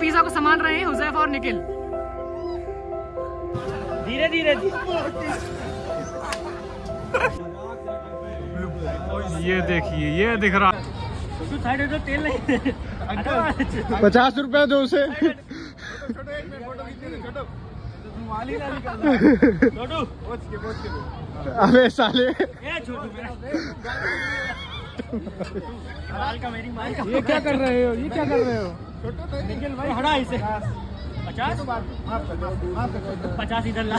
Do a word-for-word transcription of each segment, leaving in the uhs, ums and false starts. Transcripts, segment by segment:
Pizza को संभाल रहे हैं हुज़ैफ और निखिल। धीरे धीरे। ये देखिए, ये दिख रहा तो तेल नहीं। पचास रुपए दो उसे। अबे साले, ये क्या कर रहे हो, ये क्या कर रहे हो? निखिल भाई हटा इसे। पचास पचास इधर ला।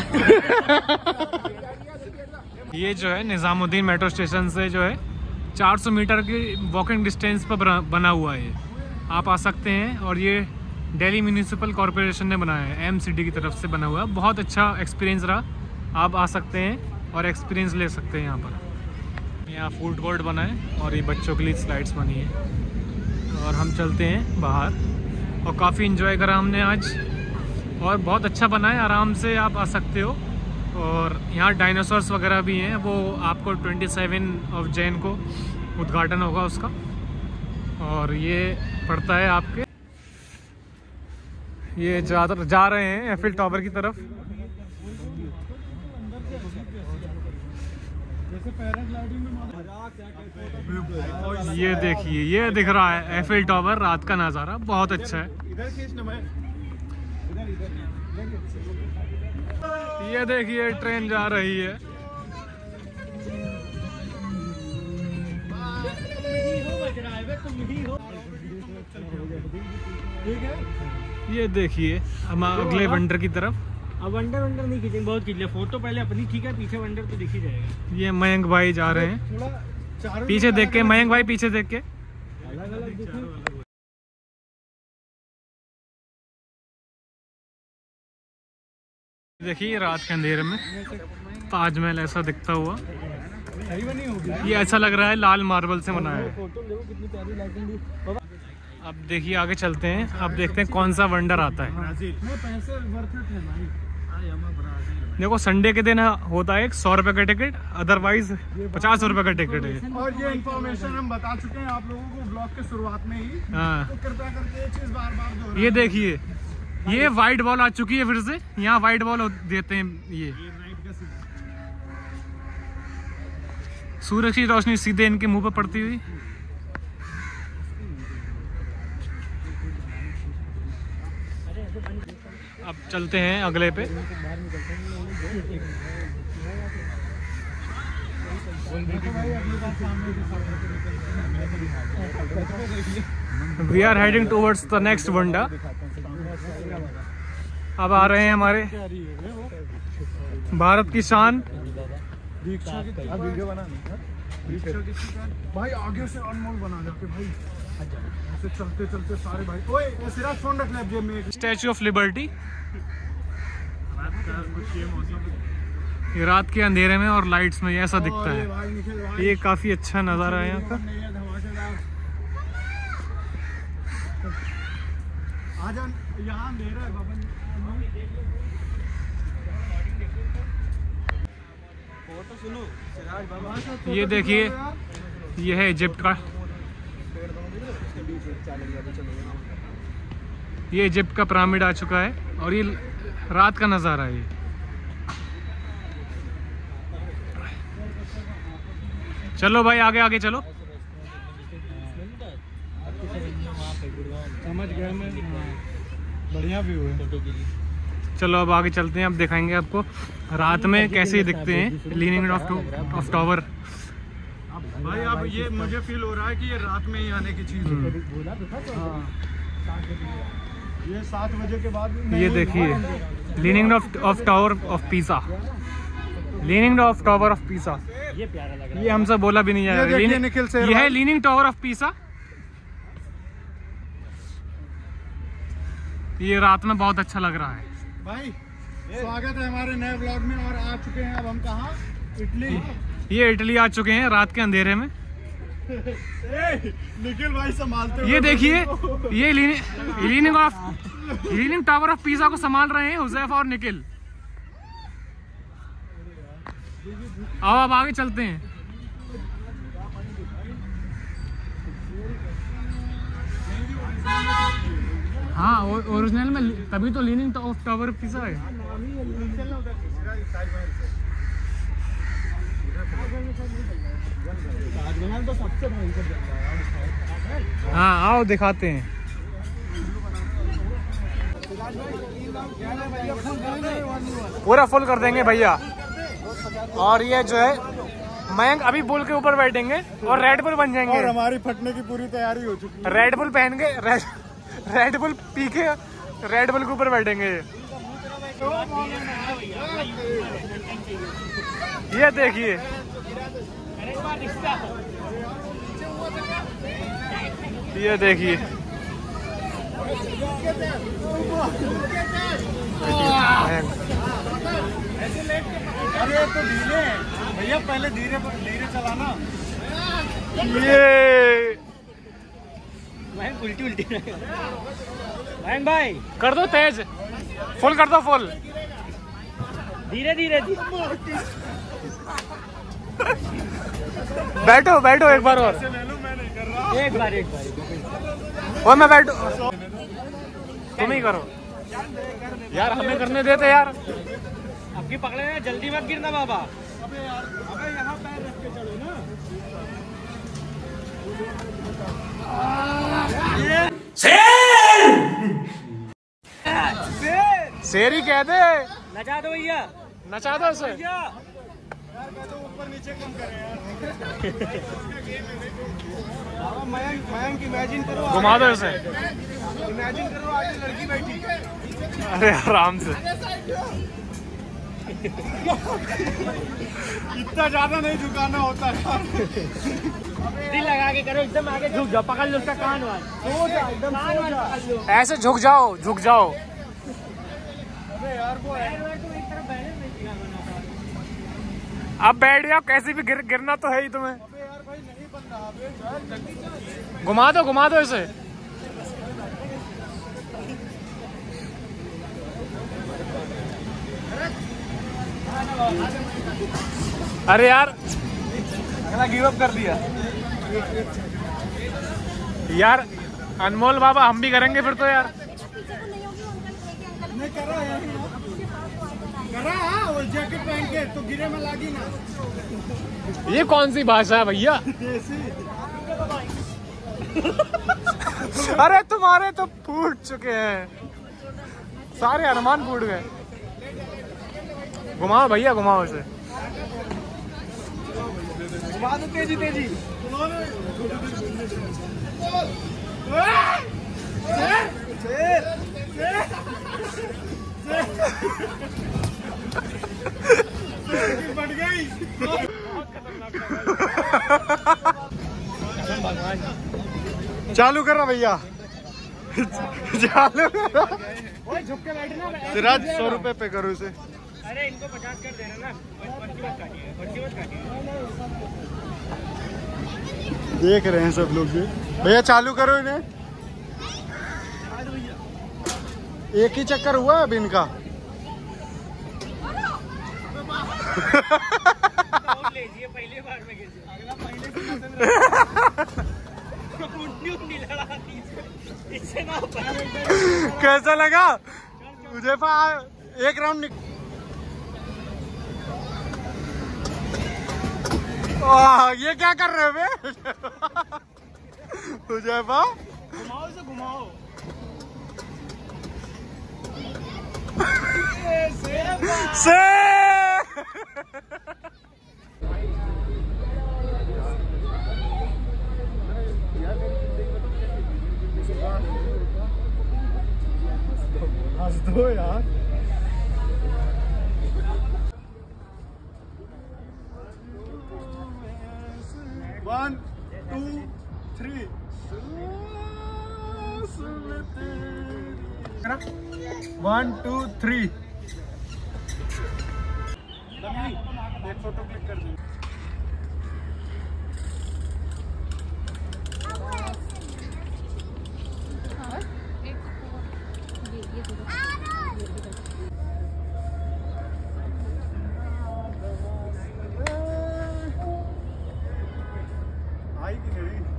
ये जो है निज़ामुद्दीन मेट्रो स्टेशन से जो है चार सौ मीटर की वॉकिंग डिस्टेंस पर बना हुआ है। आप आ सकते हैं और ये दिल्ली म्यूनिसिपल कॉरपोरेशन ने बनाया है, एम सी डी की तरफ से बना हुआ है। बहुत अच्छा एक्सपीरियंस रहा, आप आ सकते हैं और एक्सपीरियंस ले सकते हैं यहाँ पर। यहाँ फूड कोर्ट बना है और ये बच्चों के लिए स्लाइड्स बनी है और हम चलते हैं बाहर। और काफ़ी इन्जॉय करा हमने आज और बहुत अच्छा बना है, आराम से आप आ सकते हो। और यहाँ डायनासोर्स वगैरह भी हैं, वो आपको सत्ताईस ऑफ जैन को उद्घाटन होगा उसका। और ये पड़ता है आपके, ये ज़्यादा जा रहे हैं एफिल टावर की तरफ। ये देखिए, ये दिख रहा है एफिल टावर, रात का नज़ारा बहुत अच्छा है। ये देखिए ट्रेन जा रही है। ये देखिए हम अगले वंडर की तरफ। अब वंडर वंडर नहीं खींचेंगे, बहुत खींच लिया फोटो पहले अपनी, ठीक है पीछे वंडर तो दिख ही जाएगा। ये मयंक भाई जा रहे हैं, पीछे देख के मयंक भाई पीछे देख के। देखिए रात के अंधेरे में ताजमहल ऐसा दिखता हुआ, ये ऐसा लग रहा है लाल मार्बल से बना है। अब देखिए आगे चलते हैं, अब देखते हैं कौन सा वंडर आता है। देखो संडे के दिन होता है एक सौ रुपए का टिकट, अदरवाइज पचास रुपए का टिकट है। और ये इन्फॉर्मेशन हम बता चुके हैं आप लोगों को ब्लॉग के शुरुआत में ही। हाँ तो कृपया करके ये चीज बार बार दोहराएं। ये देखिए, ये वाइट बॉल आ चुकी है फिर से, यहाँ वाइट बॉल देते हैं। ये सूरज की रोशनी सीधे इनके मुंह पर पड़ती हुई। अब चलते हैं अगले पे। We are heading towards the next wonder. अब आ रहे हैं हमारे भारत की शान दीक्षा की वीडियो बना भाई, आगे से अनमोल बना जाके भाई, ऐसे चलते चलते सारे भाई। ओए सिर्फ फोन रख ले जेब में। स्टैचू ऑफ लिबर्टी, ये रात के अंधेरे में और लाइट्स में ऐसा दिखता है। ये काफी अच्छा नज़ारा है यहाँ का। यहाँ अंधेरा है बाबा। ये देखिए, ये है इजिप्ट का, ये इजिप्ट का पिरामिड आ चुका है और ये रात का नज़ारा है। ये चलो भाई आगे आगे चलो। समझ गया मैं, बढ़िया व्यू है। चलो अब आगे चलते हैं, अब दिखाएंगे आपको रात में कैसे दिखते हैं लीनिंग ऑफ ऑफ टावर। भाई अब ये मुझे फील हो रहा है कि ये रात में ही आने की चीज है। ये सात बजे के बाद। ये देखिए leaning of of tower of pizza, leaning of tower of pizza. ये प्यारा लग रहा है, ये हमसे बोला भी नहीं जा रहा है। निखिल से ये है लीनिंग टावर ऑफ पिज़्ज़ा। ये रात में बहुत अच्छा लग रहा है भाई। स्वागत है हमारे नए व्लॉग में। और आ चुके हैं अब हम कहाँ, इटली। ये इटली आ चुके हैं रात के अंधेरे में। निखिल भाई संभालते। ये देखिए, ये leaning of leaning tower of pizza को संभाल रहे हैं हुज़ैफ और निखिल। आओ अब आगे चलते हैं। हाँ ओरिजिनल में तभी तो लीनिंग ऑफ टावर पिसा है। ताजमहल तो सबसे भयंकर जगह है। हाँ आओ दिखाते हैं। पूरा फुल कर देंगे भैया। और ये जो है मयंक अभी बुल के ऊपर बैठेंगे और रेड बुल बन जाएंगे। और हमारी फटने की पूरी तैयारी हो चुकी है। रेड बुल पहन के रेड रेड बुल पी के रेड बुल के ऊपर बैठेंगे। ये देखिए ये देखिए अरे तो धीरे भैया, पहले धीरे धीरे चलाना। ये उल्टी उल्टी बहन भाई कर दो तेज, फुल कर दो फुल। धीरे धीरे बैठो बैठो एक बार और, एक बार एक बार और मैं बैठो, तुम ही करो यार, हमें करने देते यार। आपकी पकड़े ना, जल्दी मत गिरना बाबा। अबे यार, अबे यहाँ पैर रख के चलो ना। शेर ही कह दे, नचा दो भैया, नचा दो उसे। यार मैं तो ऊपर नीचे कम करे यार। मयंक मयंक इमेजिन करो, घुमा दो उसे, इमेजिन करो आगे लड़की बैठी। अरे आराम से। इतना ज्यादा नहीं झुकाना होता यार। दिल लगा के करो, एकदम आगे झुक जाओ, पकड़ लो उसका कान वाल, सो जा एकदम, सो जा। ऐसे झुक जाओ झुक जाओ। अबे यार वो अब बैठ जाओ, कैसे भी गिर, गिरना तो है ही तुम्हें। अबे यार भाई नहीं बन रहा। अबे यार जल्दी चल। घुमा दो घुमा दो इसे। अरे यार अगला गिव अप कर दिया यार, अनमोल बाबा हम भी करेंगे फिर तो यार। नहीं कर रहा है कर रहा है वो जैकेट पहन के, तो गिरे में लागी ना। ये कौन सी भाषा है भैया? अरे तुम्हारे तो फूट चुके हैं सारे, अरमान फूट गए। घुमाओ भैया घुमाओ इसे। घुमा दो तेजी तेजी। बढ़ गई। चालू कर रहा भैया, चालू कर रहा। झुक के बैठना। सिराज सौ रुपए पे करो इसे। अरे इनको पचास कर देना ना, पर्ची मत काटिए, पर्ची मत काटिए। देख रहे हैं सब लोग ये। भैया चालू करो इन्हें। एक ही चक्कर हुआ है अभी इनका। लीजिए पहले बार में अगला पहले से ना। कैसा लगा मुझे? एक राउंड ये क्या कर रहे हो बे? हुजैफा घुमाओ इसे, घुमाओ। से हंस दो यार। One two three. One two three. एक फोटो क्लिक कर दो। आई कि नहीं?